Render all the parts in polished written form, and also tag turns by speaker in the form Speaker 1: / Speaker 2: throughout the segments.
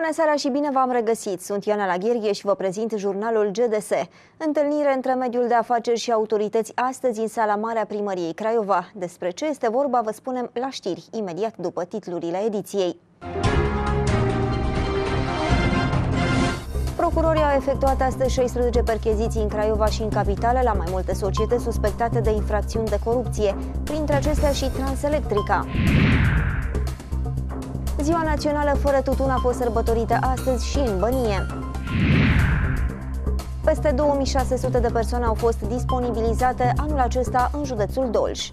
Speaker 1: Bună seara și bine v-am regăsit! Sunt Ioana Lagherghe și vă prezint jurnalul GDS. Întâlnire între mediul de afaceri și autorități astăzi în sala mare a primăriei Craiova. Despre ce este vorba vă spunem la știri, imediat după titlurile ediției. Procurorii au efectuat astăzi 16 percheziții în Craiova și în capitală la mai multe societăți suspectate de infracțiuni de corupție, printre acestea și Transelectrica. Ziua Națională fără tutun a fost sărbătorită astăzi și în Bănie. Peste 2600 de persoane au fost disponibilizate anul acesta în județul Dolj.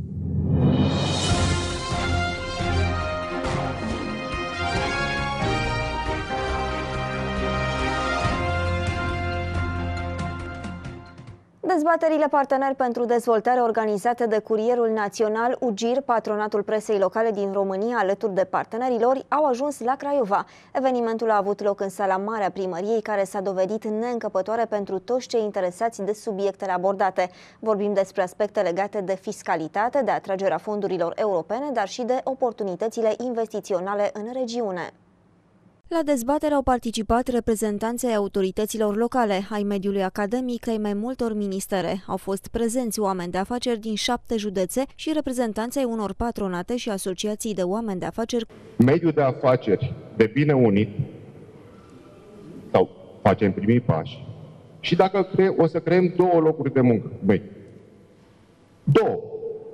Speaker 1: Dezbaterile parteneri pentru dezvoltare organizate de Curierul Național, UGIR, Patronatul Presei Locale din România, alături de partenerilor, au ajuns la Craiova. Evenimentul a avut loc în sala mare a primăriei, care s-a dovedit neîncăpătoare pentru toți cei interesați de subiectele abordate. Vorbim despre aspecte legate de fiscalitate, de atragerea fondurilor europene, dar și de oportunitățile investiționale în regiune. La dezbatere au participat reprezentanții autorităților locale, ai mediului academic, ai mai multor ministere. Au fost prezenți oameni de afaceri din 7 județe și reprezentanții unor patronate și asociații de oameni de afaceri.
Speaker 2: Mediul de afaceri de bine unit, sau facem primii pași, și dacă o să creăm 2 locuri de muncă, două,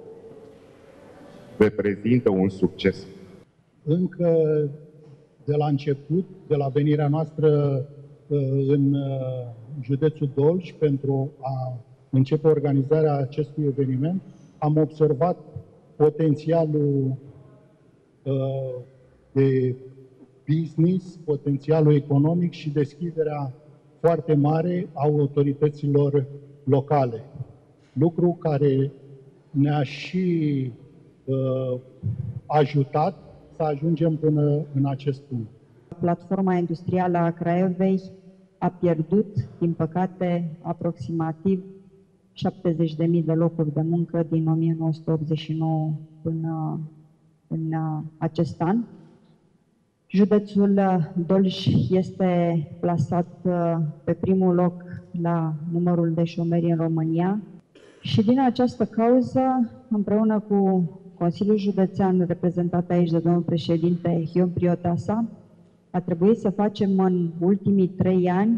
Speaker 2: reprezintă un succes.
Speaker 3: Încă de la început, de la venirea noastră în județul Dolj pentru a începe organizarea acestui eveniment, am observat potențialul de business, potențialul economic și deschiderea foarte mare a autorităților locale. Lucru care ne-a și ajutat să ajungem până în acest punct.
Speaker 4: Platforma industrială a Craiovei a pierdut, din păcate, aproximativ 70.000 de locuri de muncă din 1989 până în acest an. Județul Dolj este plasat pe primul loc la numărul de șomeri în România și din această cauză, împreună cu Consiliul Județean, reprezentat aici de domnul președinte Ion Priotasa, a trebuit să facem în ultimii 3 ani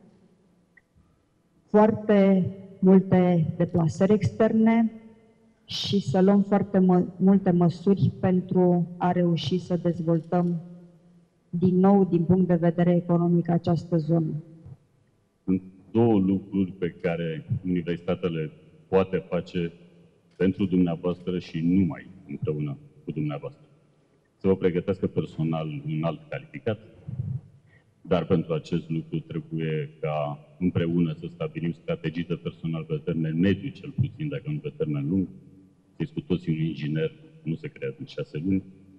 Speaker 4: foarte multe deplasări externe și să luăm foarte multe măsuri pentru a reuși să dezvoltăm din nou, din punct de vedere economic, această zonă.
Speaker 5: Sunt 2 lucruri pe care universitatea le poate face pentru dumneavoastră și numai împreună cu dumneavoastră. Să vă pregătească personal înalt calificat, dar pentru acest lucru trebuie ca împreună să stabilim strategii de personal pe termen mediu, cel puțin, dacă nu pe termen lung. Știți cu toții, un inginer nu se creează în 6 luni.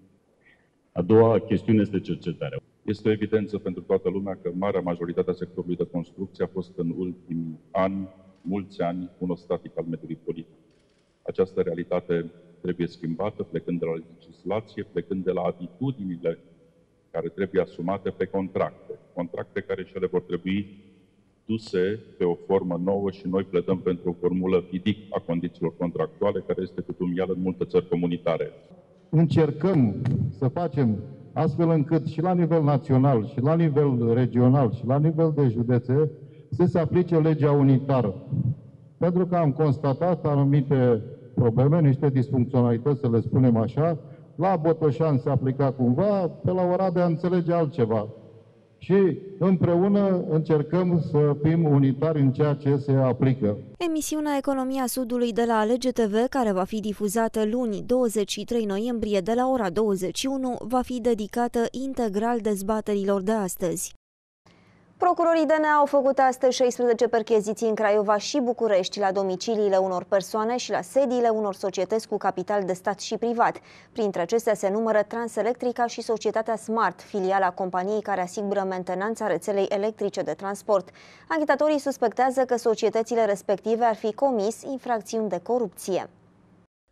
Speaker 5: A doua chestiune este cercetarea.
Speaker 6: Este o evidență pentru toată lumea că marea majoritate a sectorului de construcție a fost în ultimii ani, mulți ani, monostatic al mediului politic. Această realitate trebuie schimbată, plecând de la legislație, plecând de la atitudinile care trebuie asumate pe contracte. Contracte care și ele vor trebui duse pe o formă nouă și noi pledăm pentru o formulă FIDIC a condițiilor contractuale, care este cutumială în multe țări comunitare.
Speaker 7: Încercăm să facem astfel încât și la nivel național, și la nivel regional, și la nivel de județe să se aplice legea unitară. Pentru că am constatat anumite probleme, niște disfuncționalități, să le spunem așa, la Botoșani se aplica cumva, pe la Oradea înțelege altceva. Și împreună încercăm să fim unitari în ceea ce se aplică.
Speaker 1: Emisiunea Economia Sudului de la Alege TV, care va fi difuzată luni 23 noiembrie de la ora 21, va fi dedicată integral dezbaterilor de astăzi. Procurorii DNA au făcut astăzi 16 percheziții în Craiova și București, la domiciliile unor persoane și la sediile unor societăți cu capital de stat și privat. Printre acestea se numără Transelectrica și societatea Smart, filiala companiei care asigură mentenanța rețelei electrice de transport. Anchetatorii suspectează că societățile respective ar fi comis infracțiuni de corupție.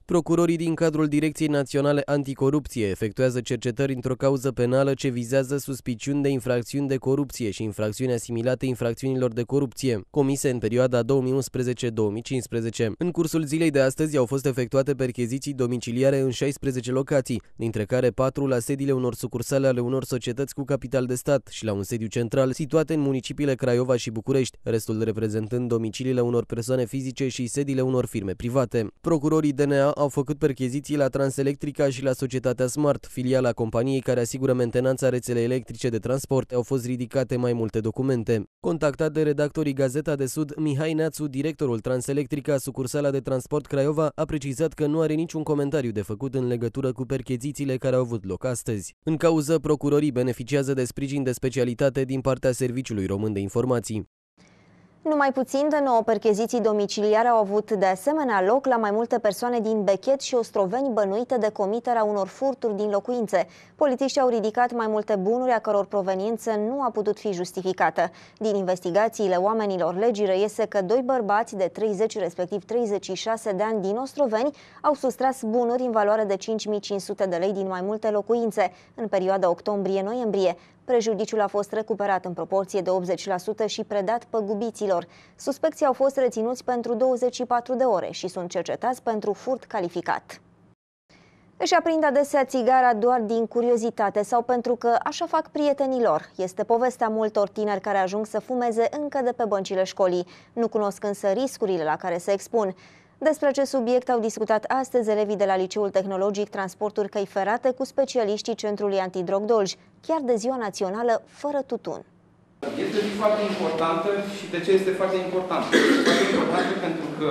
Speaker 8: Procurorii din cadrul Direcției Naționale Anticorupție efectuează cercetări într-o cauză penală ce vizează suspiciuni de infracțiuni de corupție și infracțiuni asimilate infracțiunilor de corupție, comise în perioada 2011-2015. În cursul zilei de astăzi au fost efectuate percheziții domiciliare în 16 locații, dintre care 4 la sediile unor sucursale ale unor societăți cu capital de stat și la un sediu central situate în municipiile Craiova și București, restul reprezentând domiciliile unor persoane fizice și sediile unor firme private. Procurorii DNA au făcut percheziții la Transelectrica și la societatea Smart, filiala companiei care asigură mentenanța rețelei electrice de transport. Au fost ridicate mai multe documente. Contactat de redactorii Gazeta de Sud, Mihai Neațu, directorul Transelectrica, sucursala de transport Craiova, a precizat că nu are niciun comentariu de făcut în legătură cu perchezițiile care au avut loc astăzi. În cauză, procurorii beneficiază de sprijin de specialitate din partea Serviciului Român de Informații.
Speaker 1: Numai puțin de 9 percheziții domiciliare au avut de asemenea loc la mai multe persoane din Bechet și Ostroveni bănuite de comiterea unor furturi din locuințe. Polițiștii au ridicat mai multe bunuri a căror proveniență nu a putut fi justificată. Din investigațiile oamenilor legii reiese că 2 bărbați de 30 respectiv 36 de ani din Ostroveni au sustras bunuri în valoare de 5.500 de lei din mai multe locuințe în perioada octombrie-noiembrie. Prejudiciul a fost recuperat în proporție de 80% și predat păgubiților. Suspecții au fost reținuți pentru 24 de ore și sunt cercetați pentru furt calificat. Își aprind adesea țigara doar din curiozitate sau pentru că așa fac prietenii lor. Este povestea multor tineri care ajung să fumeze încă de pe băncile școlii. Nu cunosc însă riscurile la care se expun. Despre acest subiect au discutat astăzi elevii de la Liceul Tehnologic Transporturi Căi Ferate cu specialiștii Centrului Antidrog Dolj, chiar de Ziua Națională fără tutun.
Speaker 9: Este foarte importantă și de ce este foarte importantă? Este foarte importantă pentru că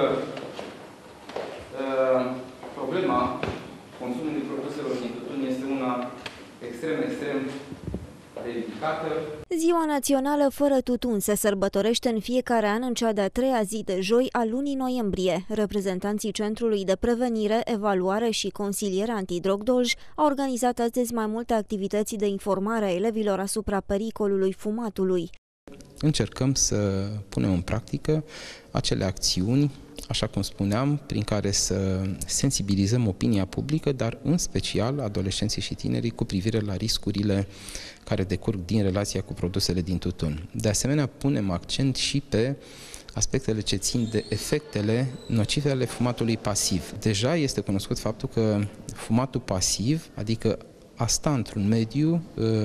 Speaker 9: problema consumului produselor din tutun este una extrem ridicată.
Speaker 1: Ziua Națională fără tutun se sărbătorește în fiecare an în cea de-a 3-a zi de joi a lunii noiembrie. Reprezentanții Centrului de Prevenire, Evaluare și Consiliere Antidrog Dolj au organizat astăzi mai multe activități de informare a elevilor asupra pericolului fumatului.
Speaker 10: Încercăm să punem în practică acele acțiuni, așa cum spuneam, prin care să sensibilizăm opinia publică, dar în special adolescenții și tinerii cu privire la riscurile care decurg din relația cu produsele din tutun. De asemenea, punem accent și pe aspectele ce țin de efectele nocive ale fumatului pasiv. Deja este cunoscut faptul că fumatul pasiv, adică a sta într-un mediu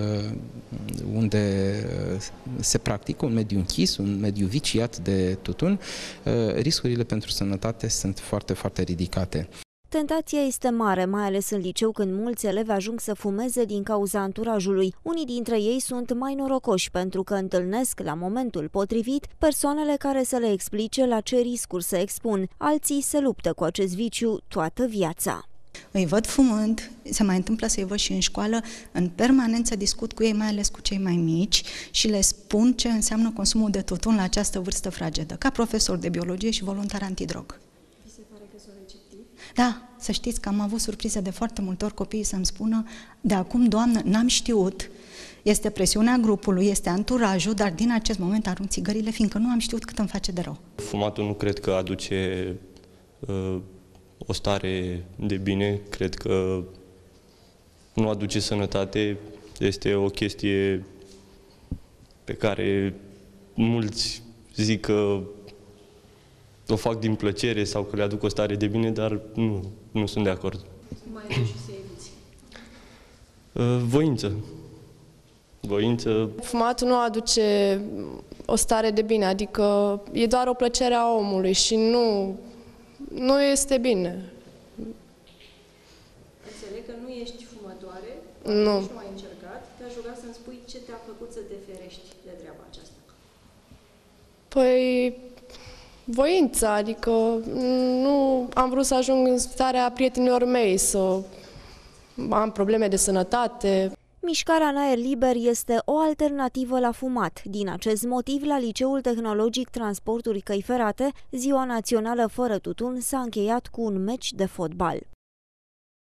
Speaker 10: unde se practică, un mediu închis, un mediu viciat de tutun, riscurile pentru sănătate sunt foarte ridicate.
Speaker 1: Tentația este mare, mai ales în liceu când mulți elevi ajung să fumeze din cauza anturajului. Unii dintre ei sunt mai norocoși pentru că întâlnesc la momentul potrivit persoanele care să le explice la ce riscuri se expun. Alții se luptă cu acest viciu toată viața.
Speaker 11: Îi văd fumând, se mai întâmplă să-i văd și în școală, în permanență discut cu ei, mai ales cu cei mai mici, și le spun ce înseamnă consumul de tutun la această vârstă fragedă, ca profesor de biologie și voluntar antidrog.
Speaker 12: Vi se pare că sunt receptivi?
Speaker 11: Da, să știți că am avut surprize de foarte multe ori copiii să-mi spună, de acum, Doamnă, n-am știut, este presiunea grupului, este anturajul, dar din acest moment arunc țigările, fiindcă nu am știut cât îmi face de rău.
Speaker 13: Fumatul nu cred că aduce o stare de bine, cred că nu aduce sănătate, este o chestie pe care mulți zic că o fac din plăcere sau că le aduc o stare de bine, dar nu sunt de acord.
Speaker 12: Mai aduci să eviți?
Speaker 13: Voință.
Speaker 14: Fumatul nu aduce o stare de bine, adică e doar o plăcere a omului și nu este bine.
Speaker 12: Înțeleg că nu ești fumătoare,
Speaker 14: nu
Speaker 12: ai încercat, te-aș ruga să-mi spui ce te-a făcut să te ferești de treaba aceasta.
Speaker 14: Păi, voința, adică nu am vrut să ajung în starea prietenilor mei, să am probleme de sănătate.
Speaker 1: Mișcarea în aer liber este o alternativă la fumat. Din acest motiv, la Liceul Tehnologic Transporturi Căi Ferate, Ziua Națională fără tutun s-a încheiat cu un meci de fotbal.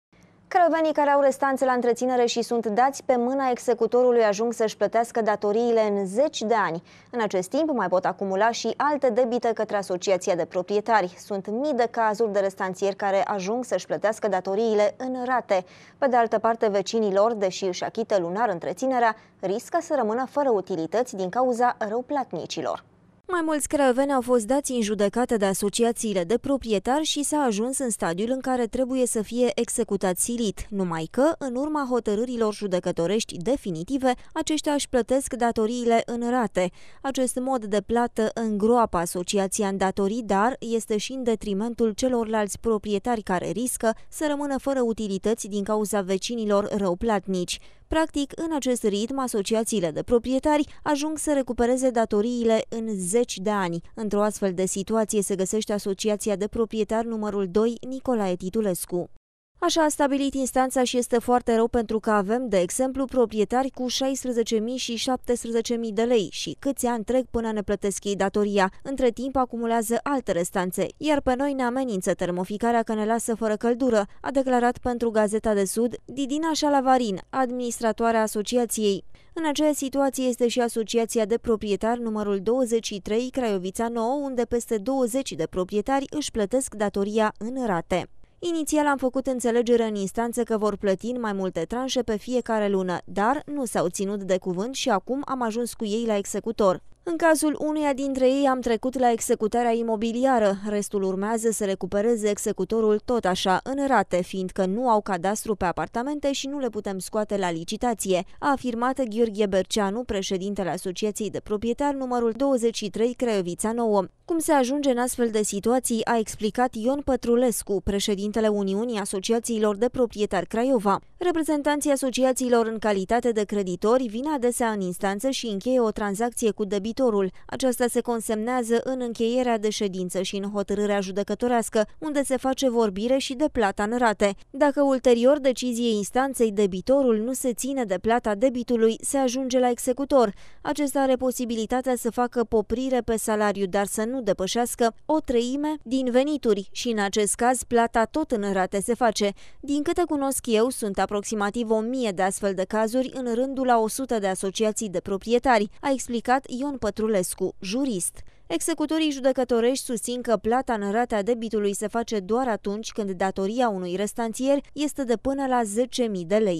Speaker 1: Craiovenii care au restanțe la întreținere și sunt dați pe mâna executorului ajung să-și plătească datoriile în 10 de ani. În acest timp mai pot acumula și alte debite către Asociația de Proprietari. Sunt mii de cazuri de restanțieri care ajung să-și plătească datoriile în rate. Pe de altă parte, vecinii lor, deși își achită lunar întreținerea, riscă să rămână fără utilități din cauza răuplatnicilor. Mai mulți craioveni au fost dați în judecată de asociațiile de proprietari și s-a ajuns în stadiul în care trebuie să fie executați silit, numai că, în urma hotărârilor judecătorești definitive, aceștia își plătesc datoriile în rate. Acest mod de plată îngroapă asociația în datorii, dar este și în detrimentul celorlalți proprietari care riscă să rămână fără utilități din cauza vecinilor răuplatnici. Practic, în acest ritm, asociațiile de proprietari ajung să recupereze datoriile în 10 de ani. Într-o astfel de situație se găsește Asociația de Proprietari numărul 2, Nicolae Titulescu. Așa a stabilit instanța și este foarte rău pentru că avem, de exemplu, proprietari cu 16.000 și 17.000 de lei și câți ani trec până ne plătesc ei datoria. Între timp acumulează alte restanțe, iar pe noi ne amenință termoficarea că ne lasă fără căldură, a declarat pentru Gazeta de Sud Didina Șalavarin, administratoarea asociației. În aceeași situație este și Asociația de Proprietari numărul 23, Craiovița Nouă, unde peste 20 de proprietari își plătesc datoria în rate. Inițial am făcut înțelegere în instanță că vor plăti în mai multe tranșe pe fiecare lună, dar nu s-au ținut de cuvânt și acum am ajuns cu ei la executor. În cazul unuia dintre ei am trecut la executarea imobiliară, restul urmează să recupereze executorul tot așa în rate, fiindcă nu au cadastru pe apartamente și nu le putem scoate la licitație, a afirmat Gheorghe Berceanu, președintele Asociației de Proprietari numărul 23 Craiovița Nouă. Cum se ajunge în astfel de situații, a explicat Ion Pătrulescu, președintele Uniunii Asociațiilor de Proprietari Craiova. Reprezentanții asociațiilor în calitate de creditori vin adesea în instanță și încheie o tranzacție cu debitorul. Aceasta se consemnează în încheierea de ședință și în hotărârea judecătorească, unde se face vorbire și de plata în rate. Dacă ulterior deciziei instanței debitorul nu se ține de plata debitului, se ajunge la executor. Acesta are posibilitatea să facă poprire pe salariu, dar să nu depășească o treime din venituri și în acest caz plata tot în rate se face. Din câte cunosc eu, sunt aproximativ 1000 de astfel de cazuri în rândul a 100 de asociații de proprietari, a explicat Ion Pătrulescu, jurist. Executorii judecătorești susțin că plata în rata debitului se face doar atunci când datoria unui restanțier este de până la 10.000 de lei.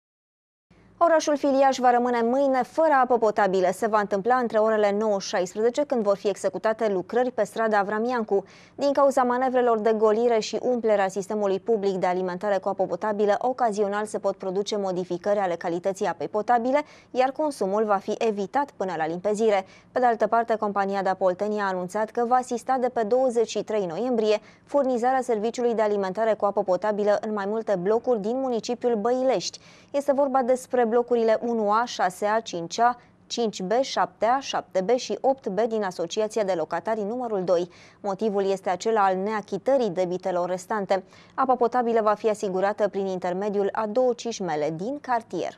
Speaker 1: Orașul Filiaș va rămâne mâine fără apă potabilă. Se va întâmpla între orele 9-16, când vor fi executate lucrări pe strada Avram Iancu. Din cauza manevrelor de golire și umplerea sistemului public de alimentare cu apă potabilă, ocazional se pot produce modificări ale calității apei potabile, iar consumul va fi evitat până la limpezire. Pe de altă parte, compania de apă Oltenia a anunțat că va asista de pe 23 noiembrie furnizarea serviciului de alimentare cu apă potabilă în mai multe blocuri din municipiul Băilești. Este vorba despre blocurile 1A, 6A, 5A, 5B, 7A, 7B și 8B din Asociația de Locatari numărul 2. Motivul este acela al neachitării debitelor restante. Apa potabilă va fi asigurată prin intermediul a 2 cișmele din cartier.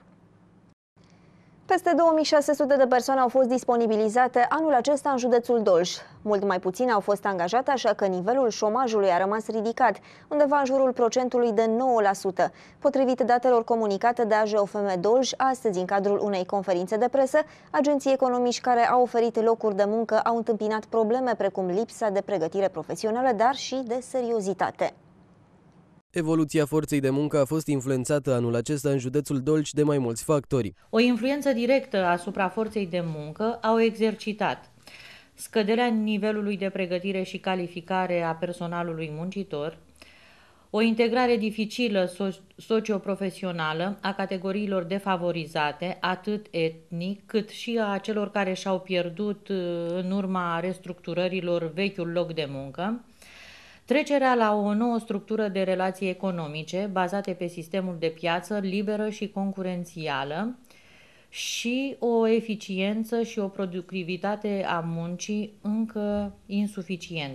Speaker 1: Peste 2600 de persoane au fost disponibilizate anul acesta în județul Dolj. Mult mai puține au fost angajate, așa că nivelul șomajului a rămas ridicat, undeva în jurul procentului de 9%. Potrivit datelor comunicate de AJOFM Dolj, astăzi, în cadrul unei conferințe de presă, agenții economici care au oferit locuri de muncă au întâmpinat probleme precum lipsa de pregătire profesională, dar și de seriozitate.
Speaker 8: Evoluția forței de muncă a fost influențată anul acesta în județul Dolj de mai mulți factori.
Speaker 15: O influență directă asupra forței de muncă au exercitat scăderea nivelului de pregătire și calificare a personalului muncitor, o integrare dificilă socioprofesională a categoriilor defavorizate, atât etnic, cât și a celor care și-au pierdut în urma restructurărilor vechiul loc de muncă, trecerea la o nouă structură de relații economice bazate pe sistemul de piață liberă și concurențială și o eficiență și o productivitate a muncii încă insuficiente.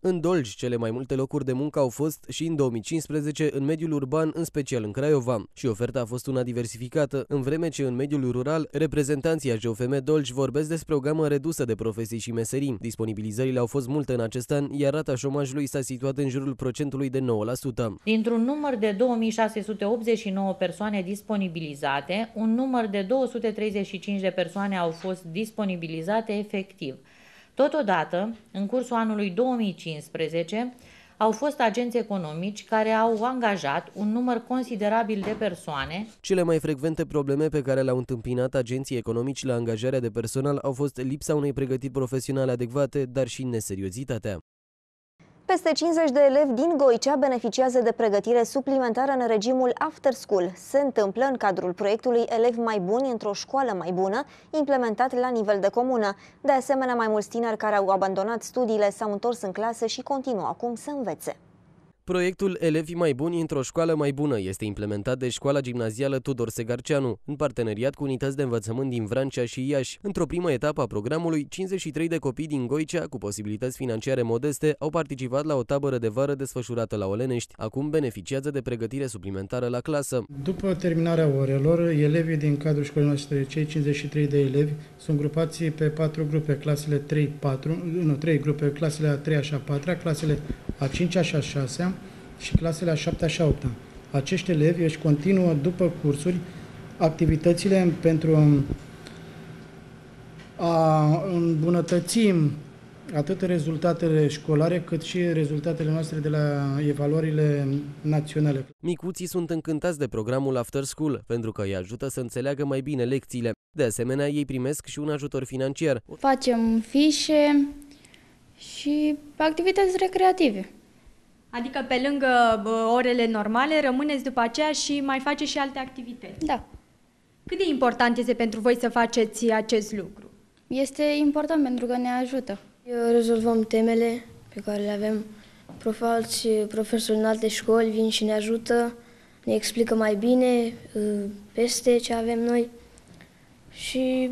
Speaker 8: În Dolj, cele mai multe locuri de muncă au fost și în 2015 în mediul urban, în special în Craiova, și oferta a fost una diversificată, în vreme ce în mediul rural, reprezentanții AJOFM Dolj vorbesc despre o gamă redusă de profesii și meserii. Disponibilizările au fost multe în acest an, iar rata șomajului s-a situat în jurul procentului de 9%.
Speaker 15: Dintr-un număr de 2689 persoane disponibilizate, un număr de 235 de persoane au fost disponibilizate efectiv. Totodată, în cursul anului 2015, au fost agenți economici care au angajat un număr considerabil de persoane.
Speaker 8: Cele mai frecvente probleme pe care le-au întâmpinat agenții economici la angajarea de personal au fost lipsa unei pregătiri profesionale adecvate, dar și neseriozitatea.
Speaker 1: Peste 50 de elevi din Goicea beneficiază de pregătire suplimentară în regimul After School. Se întâmplă în cadrul proiectului Elevi mai buni într-o școală mai bună, implementat la nivel de comună. De asemenea, mai mulți tineri care au abandonat studiile s-au întors în clasă și continuă acum să învețe.
Speaker 8: Proiectul Elevii mai buni într-o școală mai bună este implementat de Școala Gimnazială Tudor Segarceanu, în parteneriat cu unități de învățământ din Vrancea și Iași. Într-o primă etapă a programului, 53 de copii din Goicea, cu posibilități financiare modeste, au participat la o tabără de vară desfășurată la Olenești. Acum beneficiază de pregătire suplimentară la clasă.
Speaker 16: După terminarea orelor, elevii din cadrul școlii noastre, cei 53 de elevi, sunt grupați pe 4 grupe, clasele 3 grupe, clasele a 3-a și a 4-a, clasele a 5-a și a 6-a și clasele a 7-a și a 8-a. Acești elevi își continuă după cursuri activitățile pentru a îmbunătăți atât rezultatele școlare cât și rezultatele noastre de la evaluările naționale.
Speaker 8: Micuții sunt încântați de programul After School pentru că îi ajută să înțeleagă mai bine lecțiile. De asemenea, ei primesc și un ajutor financiar.
Speaker 17: Facem fișe și activități recreative.
Speaker 18: Adică pe lângă orele normale rămâneți după aceea și mai faceți și alte activități.
Speaker 17: Da.
Speaker 18: Cât de important este pentru voi să faceți acest lucru?
Speaker 17: Este important pentru că ne ajută.
Speaker 19: Rezolvăm temele pe care le avem. Alți profesori în alte școli vin și ne ajută, ne explică mai bine peste ce avem noi și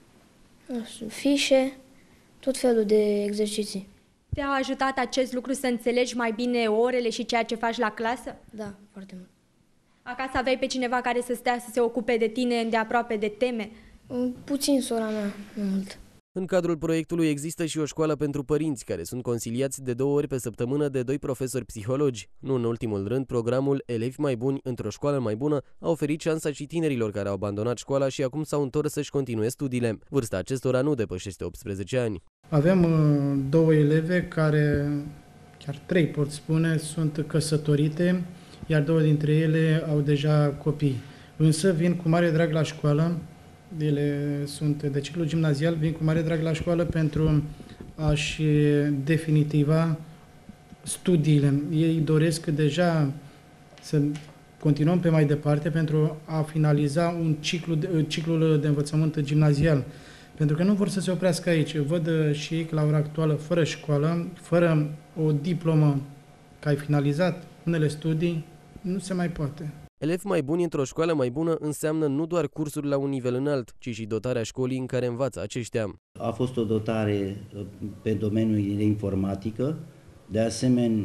Speaker 19: fișe, tot felul de exerciții.
Speaker 18: Te-a ajutat acest lucru să înțelegi mai bine orele și ceea ce faci la clasă?
Speaker 19: Da, foarte mult.
Speaker 18: Acasă aveai pe cineva care să stea să se ocupe de tine îndeaproape de teme?
Speaker 19: Puțin, sora mea, nu mult.
Speaker 8: În cadrul proiectului există și o școală pentru părinți, care sunt consiliați de 2 ori pe săptămână de 2 profesori psihologi. Nu în ultimul rând, programul Elevi mai buni într-o școală mai bună a oferit șansa și tinerilor care au abandonat școala și acum s-au întors să-și continue studiile. Vârsta acestora nu depășește 18 ani.
Speaker 16: Avem 2 eleve care, chiar 3 pot spune, sunt căsătorite, iar 2 dintre ele au deja copii. Însă vin cu mare drag la școală. Ele sunt de ciclu gimnazial, vin cu mare drag la școală pentru a-și definitiva studiile. Ei doresc deja să continuăm pe mai departe pentru a finaliza ciclul de învățământ gimnazial. Pentru că nu vor să se oprească aici. Văd și ei că la ora actuală, fără școală, fără o diplomă că ai finalizat unele studii, nu se mai poate.
Speaker 8: Elevi mai buni într-o școală mai bună înseamnă nu doar cursuri la un nivel înalt, ci și dotarea școlii în care învață aceștia.
Speaker 20: A fost o dotare pe domeniul de informatică, de asemenea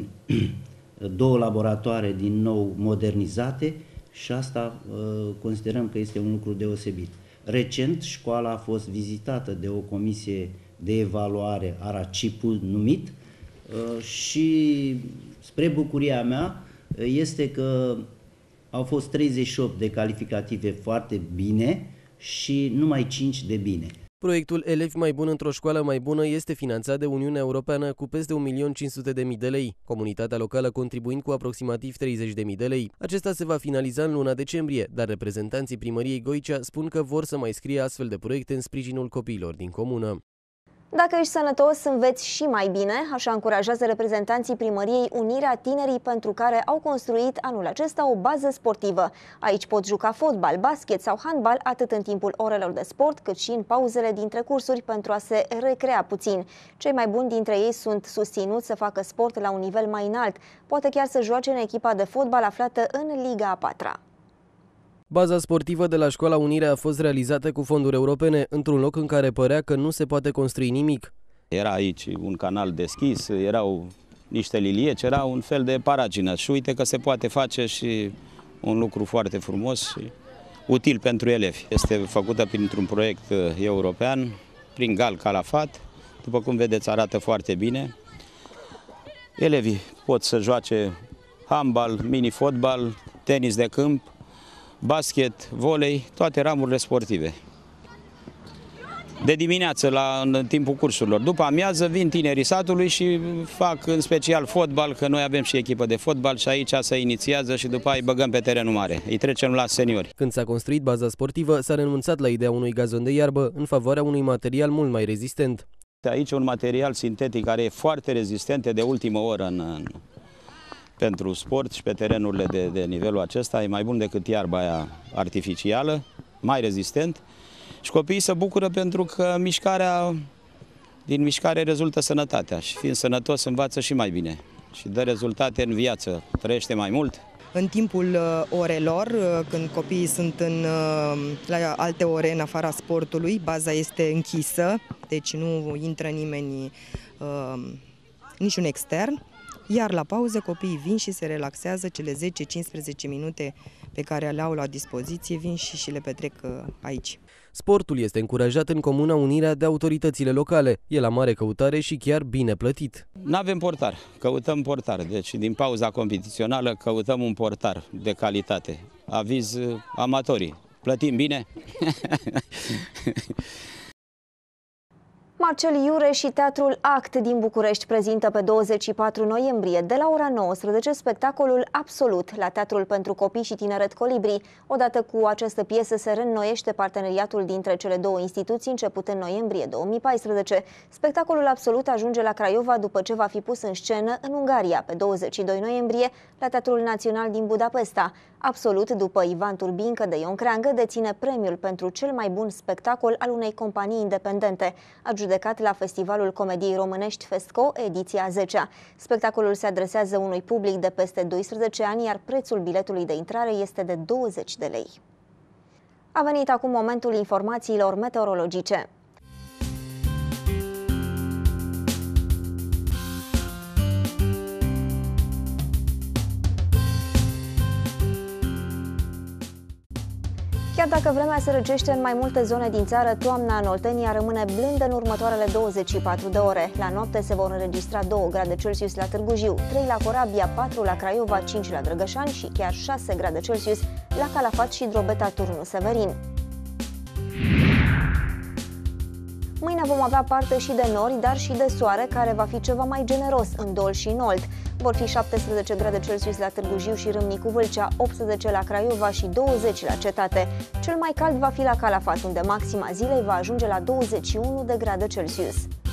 Speaker 20: 2 laboratoare din nou modernizate și asta considerăm că este un lucru deosebit. Recent, școala a fost vizitată de o comisie de evaluare, ARACIP-ul numit, și spre bucuria mea este că au fost 38 de calificative foarte bine și numai 5 de bine.
Speaker 8: Proiectul Elevi mai buni într-o școală mai bună este finanțat de Uniunea Europeană cu peste 1.500.000 de lei, comunitatea locală contribuind cu aproximativ 30.000 de lei. Acesta se va finaliza în luna decembrie, dar reprezentanții primăriei Goicea spun că vor să mai scrie astfel de proiecte în sprijinul copiilor din comună.
Speaker 1: Dacă ești sănătos, înveți și mai bine, așa încurajează reprezentanții primăriei Unirea Tinerii, pentru care au construit anul acesta o bază sportivă. Aici pot juca fotbal, basket sau handbal atât în timpul orelor de sport, cât și în pauzele dintre cursuri pentru a se recrea puțin. Cei mai buni dintre ei sunt susținuți să facă sport la un nivel mai înalt, poate chiar să joace în echipa de fotbal aflată în Liga a 4-a.
Speaker 8: Baza sportivă de la Școala Unirea a fost realizată cu fonduri europene, într-un loc în care părea că nu se poate construi nimic.
Speaker 21: Era aici un canal deschis, erau niște lilieci, era un fel de paragină și uite că se poate face și un lucru foarte frumos și util pentru elevi. Este făcută printr-un proiect european, prin Gal Calafat, după cum vedeți arată foarte bine. Elevii pot să joace handbal, mini-fotbal, tenis de câmp, basket, volei, toate ramurile sportive. De dimineață, în timpul cursurilor. După amiază vin tinerii satului și fac în special fotbal, că noi avem și echipă de fotbal și aici se inițiază și după aia îi băgăm pe terenul mare. Îi trecem la seniori.
Speaker 8: Când s-a construit baza sportivă, s-a renunțat la ideea unui gazon de iarbă în favoarea unui material mult mai rezistent.
Speaker 21: Aici un material sintetic care e foarte rezistent, de ultimă oră pentru sport și pe terenurile de nivelul acesta. E mai bun decât iarba aia artificială, mai rezistent. Și copiii se bucură pentru că din mișcare rezultă sănătatea și fiind sănătos învață și mai bine și dă rezultate în viață, trăiește mai mult.
Speaker 22: În timpul orelor, când copiii sunt la alte ore în afara sportului, baza este închisă, deci nu intră nimeni, niciun extern, iar la pauză copiii vin și se relaxează cele 10-15 minute pe care le au la dispoziție, vin și le petrec aici.
Speaker 8: Sportul este încurajat în Comuna Unirea de autoritățile locale. E la mare căutare și chiar bine plătit.
Speaker 21: N-avem portar, căutăm portar. Deci din pauza competițională căutăm un portar de calitate. Aviz amatorii. Plătim bine?
Speaker 1: Marcel Iure și Teatrul Act din București prezintă pe 24 noiembrie de la ora 19 spectacolul Absolut la Teatrul pentru Copii și Tineret Colibri. Odată cu această piesă se reînnoiește parteneriatul dintre cele două instituții început în noiembrie 2014. Spectacolul Absolut ajunge la Craiova după ce va fi pus în scenă în Ungaria pe 22 noiembrie la Teatrul Național din Budapesta. Absolut, după Ivan Turbincă de Ion Creangă, deține premiul pentru cel mai bun spectacol al unei companii independente, adjudecat la Festivalul Comediei Românești Festco, ediția 10-a. Spectacolul se adresează unui public de peste 12 ani, iar prețul biletului de intrare este de 20 de lei. A venit acum momentul informațiilor meteorologice. Chiar dacă vremea se răcește în mai multe zone din țară, toamna în Oltenia rămâne blândă în următoarele 24 de ore. La noapte se vor înregistra 2 grade Celsius la Târgu Jiu, 3 la Corabia, 4 la Craiova, 5 la Drăgășani și chiar 6 grade Celsius la Calafat și Drobeta Turnu Severin. Mâine vom avea parte și de nori, dar și de soare, care va fi ceva mai generos în Dol și în Olt. Vor fi 17 grade Celsius la Târgu Jiu și Râmnicu Vâlcea, 18 la Craiova și 20 la Cetate. Cel mai cald va fi la Calafat, unde maxima zilei va ajunge la 21 de grade Celsius.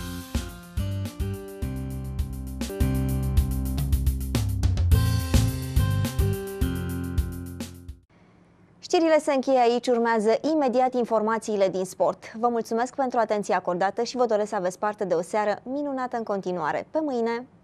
Speaker 1: Știrile se încheie aici, urmează imediat informațiile din sport. Vă mulțumesc pentru atenția acordată și vă doresc să aveți parte de o seară minunată în continuare. Pe mâine!